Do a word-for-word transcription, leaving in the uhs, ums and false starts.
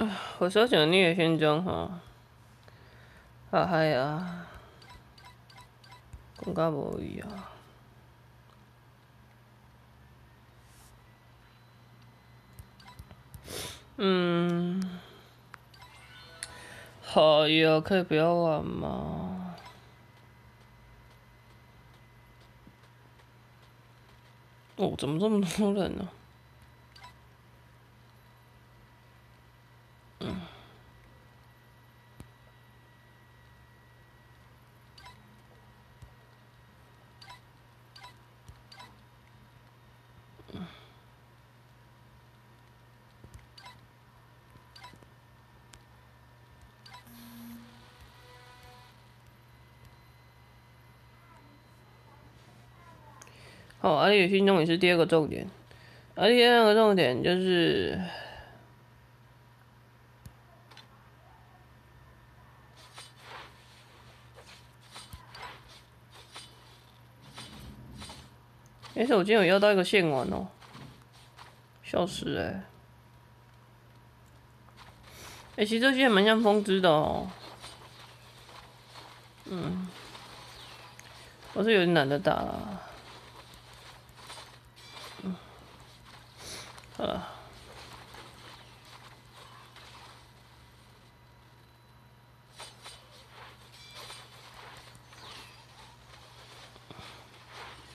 我所讲逆的勋章吼，啊嗨啊，讲甲无语啊。嗯，好呀，可以不要玩吗？哦，怎么这么多人呢、嗯。好，而且心中也是第二个重点，而且第二个重点就是，哎、欸，我今天有要到一个线玩哦，笑死哎、欸！哎、欸，其实这些蛮像风之的哦，嗯，我是有点懒得打了，嗯，好了。